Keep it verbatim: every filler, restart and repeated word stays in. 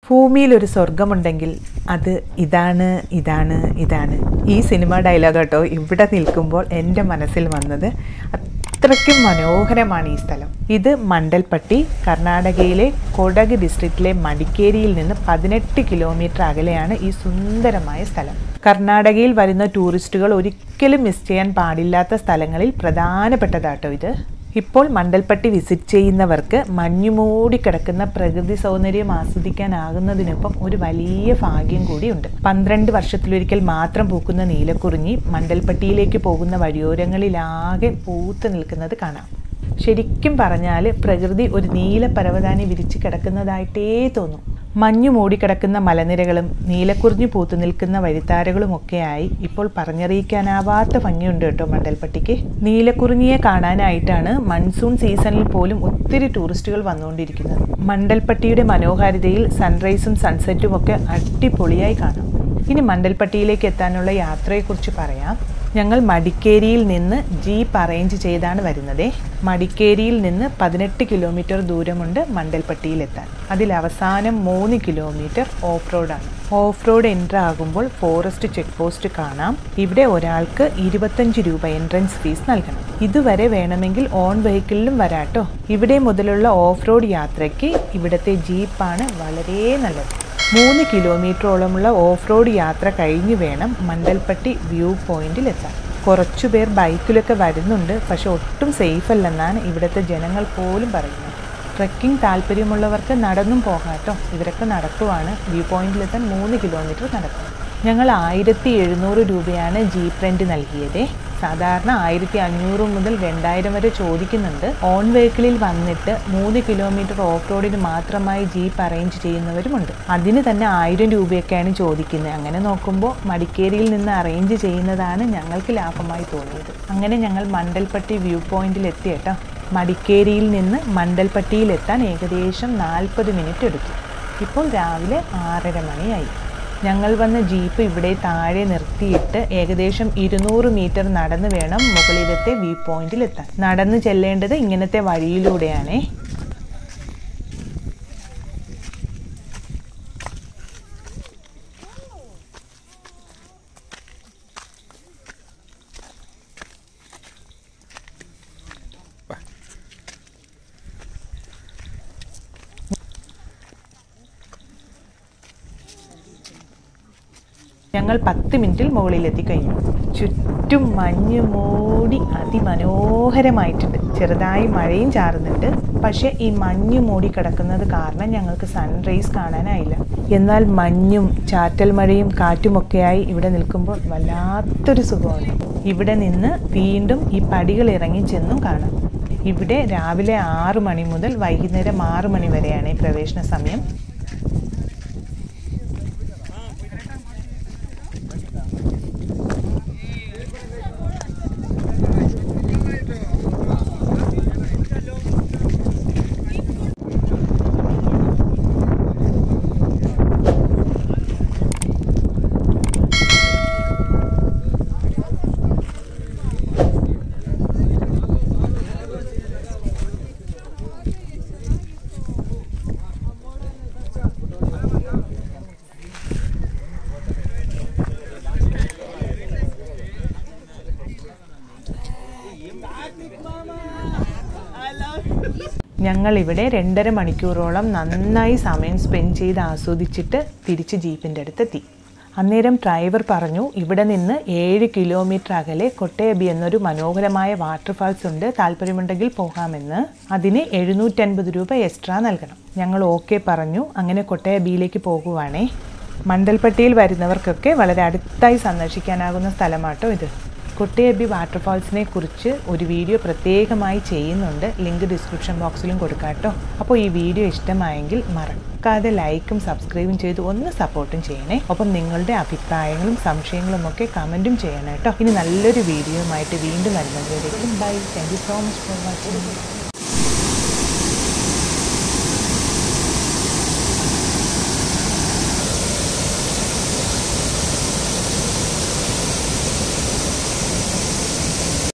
ഭൂമിയിൽ ഒരു സ്വർഗമുണ്ടെങ്കിൽ അത് ഇതാണ് ഇതാണ് ഇതാണ് ഈ സിനിമ ഡയലോഗ് കേട്ടോ ഇവിടെ നിൽക്കുമ്പോൾ എൻ്റെ മനസ്സിൽ വന്നത്. അത്രയ്ക്കും മനോഹരമാണ് ഈ സ്ഥലം. ഇത് മണ്ടൽപ്പട്ടി, കർണാടകയിലെ കൊടക് ഡിസ്ട്രിക്റ്റിലെ മടിക്കേരിയിൽ നിന്ന് പതിനെട്ട് കിലോമീറ്റർ അകലെയാണ് ഈ സുന്ദരമായ സ്ഥലം. കർണാടകയിൽ വരുന്ന ടൂറിസ്റ്റുകൾ ഒരിക്കലും മിസ് ചെയ്യാൻ പാടില്ലാത്ത സ്ഥലങ്ങളിൽ പ്രധാനപ്പെട്ടതാട്ടോ ഇത്. ഇപ്പോൾ മണ്ടൽപ്പട്ടി വിസിറ്റ് ചെയ്യുന്നവർക്ക് മഞ്ഞുമൂടി കിടക്കുന്ന പ്രകൃതി സൗന്ദര്യം ആസ്വദിക്കാനാകുന്നതിനൊപ്പം ഒരു വലിയ ഭാഗ്യം കൂടിയുണ്ട്. പന്ത്രണ്ട് വർഷത്തിലൊരിക്കൽ മാത്രം പൂക്കുന്ന നീലക്കുറിഞ്ഞി മണ്ടൽപ്പട്ടിയിലേക്ക് പോകുന്ന വഴിയോരങ്ങളിലാകെ പൂത്ത് നിൽക്കുന്നത് കാണാം. ശരിക്കും പറഞ്ഞാൽ പ്രകൃതി ഒരു നീല പരവതാനി വിരിച്ച് കിടക്കുന്നതായിട്ടേ തോന്നും. മഞ്ഞു മൂടിക്കിടക്കുന്ന മലനിരകളും നീലക്കുറിഞ്ഞി പൂത്തു നിൽക്കുന്ന വഴിത്താരകളുമൊക്കെയായി ഇപ്പോൾ പറഞ്ഞറിയിക്കാനാവാത്ത ഭംഗിയുണ്ട് കേട്ടോ മണ്ടൽപ്പട്ടിക്ക്. നീലക്കുറിഞ്ഞിയെ കാണാനായിട്ടാണ് മൺസൂൺ സീസണിൽ പോലും ഒത്തിരി ടൂറിസ്റ്റുകൾ വന്നുകൊണ്ടിരിക്കുന്നത്. മണ്ടൽപ്പട്ടിയുടെ മനോഹാരിതയിൽ സൺറൈസും സൺസെറ്റും ഒക്കെ അടിപൊളിയായി കാണാം. ഇനി മണ്ടൽപ്പട്ടിയിലേക്ക് എത്താനുള്ള യാത്രയെക്കുറിച്ച് പറയാം. ഞങ്ങൾ മടിക്കേരിയിൽ നിന്ന് ജീപ്പ് അറേഞ്ച് ചെയ്താണ് വരുന്നത്. മടിക്കേരിയിൽ നിന്ന് പതിനെട്ട് കിലോമീറ്റർ ദൂരമുണ്ട് മണ്ടൽപ്പട്ടിയിലെത്താൻ. അതിൽ അവസാനം മൂന്ന് കിലോമീറ്റർ ഓഫ് റോഡാണ്. ഓഫ് റോഡ് എൻ്റർ ആകുമ്പോൾ ഫോറസ്റ്റ് ചെക്ക് പോസ്റ്റ് കാണാം. ഇവിടെ ഒരാൾക്ക് ഇരുപത്തഞ്ച് രൂപ എൻട്രൻസ് ഫീസ് നൽകണം. ഇതുവരെ വേണമെങ്കിൽ ഓൺ വെഹിക്കിളിലും വരാട്ടോ. ഇവിടെ മുതലുള്ള ഓഫ് റോഡ് യാത്രയ്ക്ക് ഇവിടുത്തെ ജീപ്പാണ് വളരെ നല്ലത്. മൂന്ന് കിലോമീറ്ററോളമുള്ള ഓഫ് റോഡ് യാത്ര കഴിഞ്ഞ് വേണം മണ്ടൽപ്പട്ടി വ്യൂ പോയിന്റിൽ എത്താൻ. കുറച്ചുപേർ ബൈക്കിലൊക്കെ വരുന്നുണ്ട്, പക്ഷെ ഒട്ടും സേഫ് അല്ലെന്നാണ് ഇവിടുത്തെ ജനങ്ങൾ പോലും പറയുന്നത്. ട്രെക്കിംഗ് താല്പര്യമുള്ളവർക്ക് നടന്നും പോകാട്ടോ. ഇവരൊക്കെ നടക്കുവാണ്. വ്യൂ പോയിന്റിലെത്താൻ മൂന്ന് കിലോമീറ്റർ നടക്കും. ഞങ്ങൾ ആയിരത്തി എഴുന്നൂറ് രൂപയാണ് ജീപ്പ് റെൻറ്റ് നൽകിയത്. സാധാരണ ആയിരത്തി അഞ്ഞൂറ് മുതൽ രണ്ടായിരം വരെ ചോദിക്കുന്നുണ്ട്. ഓൺ വെഹിക്കിളിൽ വന്നിട്ട് മൂന്ന് കിലോമീറ്റർ ഓഫ് റോഡിന് മാത്രമായി ജീപ്പ് അറേഞ്ച് ചെയ്യുന്നവരുമുണ്ട്. അതിന് തന്നെ ആയിരം രൂപയൊക്കെയാണ് ചോദിക്കുന്നത്. അങ്ങനെ നോക്കുമ്പോൾ മടിക്കേരിയിൽ നിന്ന് അറേഞ്ച് ചെയ്യുന്നതാണ് ഞങ്ങൾക്ക് ലാഭമായി തോന്നിയത്. അങ്ങനെ ഞങ്ങൾ മണ്ടൽപ്പട്ടി വ്യൂ പോയിന്റിൽ എത്തിയേട്ടോ. മടിക്കേരിയിൽ നിന്ന് മണ്ടൽപ്പട്ടിയിലെത്താൻ ഏകദേശം നാൽപ്പത് മിനിറ്റ് എടുത്തു. ഇപ്പോൾ രാവിലെ ആറര മണിയായി. ഞങ്ങൾ വന്ന ജീപ്പ് ഇവിടെ താഴെ നിർത്തിയിട്ട് ഏകദേശം ഇരുന്നൂറ് മീറ്റർ നടന്ന് വേണം മുകളിലത്തെ വ്യൂ പോയിന്റിലെത്താൻ. നടന്ന് ചെല്ലേണ്ടത് ഇങ്ങനത്തെ വഴിയിലൂടെയാണേ. ഞങ്ങൾ പത്ത് മിനിറ്റിൽ മുകളിലെത്തി കഴിഞ്ഞു. ചുറ്റും മഞ്ഞ് മൂടി അതിമനോഹരമായിട്ടുണ്ട്. ചെറുതായി മഴയും ചാറുന്നുണ്ട്. പക്ഷേ ഈ മഞ്ഞ് മൂടി കിടക്കുന്നത് കാരണം ഞങ്ങൾക്ക് സൺറൈസ് കാണാനായില്ല. എന്നാൽ മഞ്ഞും ചാറ്റൽ മഴയും കാറ്റുമൊക്കെയായി ഇവിടെ നിൽക്കുമ്പോൾ വല്ലാത്തൊരു സുഖമാണ്. ഇവിടെ നിന്ന് വീണ്ടും ഈ പടികൾ ഇറങ്ങി ചെന്നും കാണാം. ഇവിടെ രാവിലെ ആറ് മണി മുതൽ വൈകുന്നേരം ആറ് മണി വരെയാണ് പ്രവേശന സമയം. ഞങ്ങളിവിടെ രണ്ടര മണിക്കൂറോളം നന്നായി സമയം സ്പെൻഡ് ചെയ്ത് ആസ്വദിച്ചിട്ട് തിരിച്ച് ജീപ്പിൻ്റെ അടുത്തെത്തി. അന്നേരം ഡ്രൈവർ പറഞ്ഞു ഇവിടെ നിന്ന് ഏഴ് കിലോമീറ്റർ അകലെ കൊട്ടയബി എന്നൊരു മനോഹരമായ വാട്ടർഫാൾസ് ഉണ്ട്, താല്പര്യമുണ്ടെങ്കിൽ പോകാമെന്ന്. അതിന് എഴുന്നൂറ്റൻപത് രൂപ എക്സ്ട്രാ നൽകണം. ഞങ്ങൾ ഓക്കെ പറഞ്ഞു. അങ്ങനെ കൊട്ടയബിയിലേക്ക് പോകുവാണേ. മണ്ടൽപ്പട്ടിയിൽ വരുന്നവർക്കൊക്കെ വളരെ അടുത്തായി സന്ദർശിക്കാനാകുന്ന സ്ഥലമാട്ടോ ഇത്. കൊട്ടയബി വാട്ടർഫാൾസിനെ കുറിച്ച് ഒരു വീഡിയോ പ്രത്യേകമായി ചെയ്യുന്നുണ്ട്. ലിങ്ക് ഡിസ്ക്രിപ്ഷൻ ബോക്സിലും കൊടുക്കാട്ടോ. അപ്പോൾ ഈ വീഡിയോ ഇഷ്ടമായെങ്കിൽ മറക്കാതെ ലൈക്കും സബ്സ്ക്രൈബും ചെയ്ത് ഒന്ന് സപ്പോർട്ടും ചെയ്യണേ. ഒപ്പം നിങ്ങളുടെ അഭിപ്രായങ്ങളും സംശയങ്ങളും ഒക്കെ കമൻറ്റും ചെയ്യണം കേട്ടോ. ഇനി നല്ലൊരു വീഡിയോയുമായിട്ട് വീണ്ടും വരുന്നതിലേക്കും bye. Thank you so much for watching.